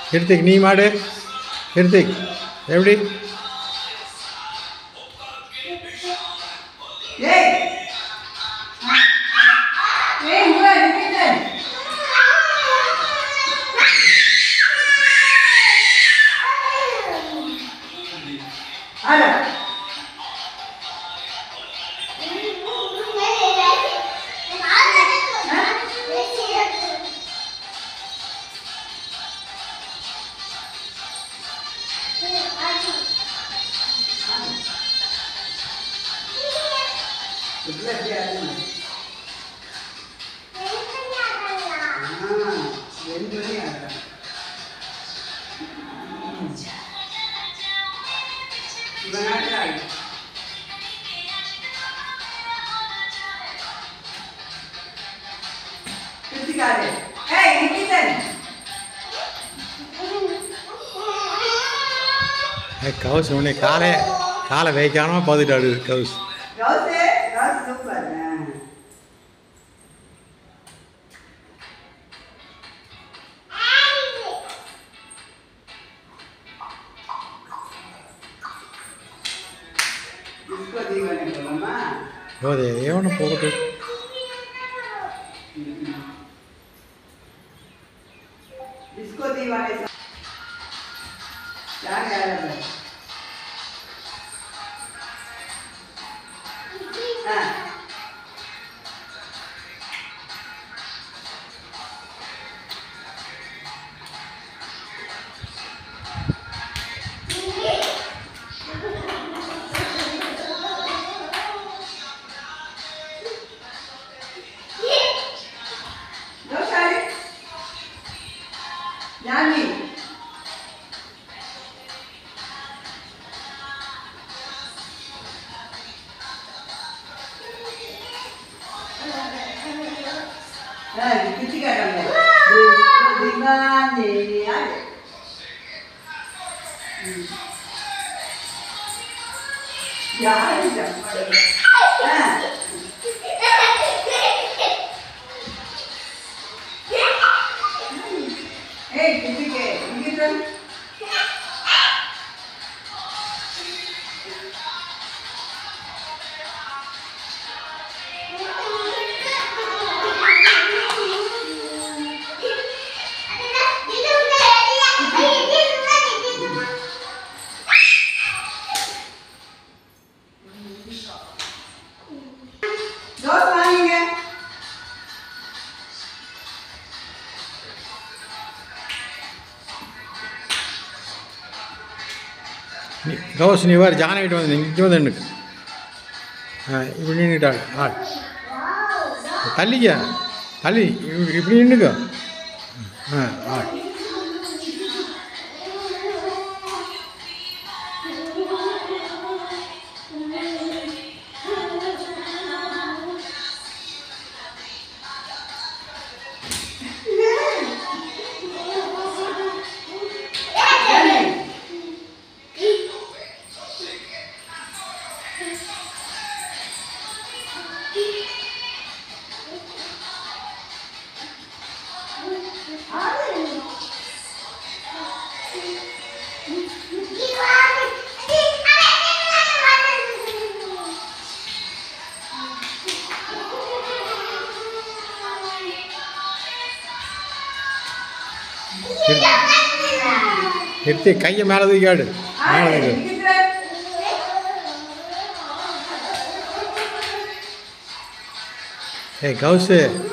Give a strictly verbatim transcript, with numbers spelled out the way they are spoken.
கிருத்திக் நீ மாடு. கிருத்திக் எப்படி? கவுஸ் உன்னை காலை காலை வைக்காம பார்த்துட்டாடு கவுஸ். పోదే ఏమన్నా పోగొట్టు इसको दीवाने क्या कह रहा है हां किसी का काम है दीवाने आ यार हां ए किसी के किधर கவுஸ் நீ வேறு ஜானகிட்ட வந்து இங்கே வந்து நின்றுக்கு. ஆ இப்படி நின்றுட்டாள் ஆள் தள்ளிக்க தள்ளி இப்படி நின்றுக்க. ஆ ஆள் எடுத்து கையை மேலே தூக்காடு மேலே தூக்கு. ஏய் கவுஸு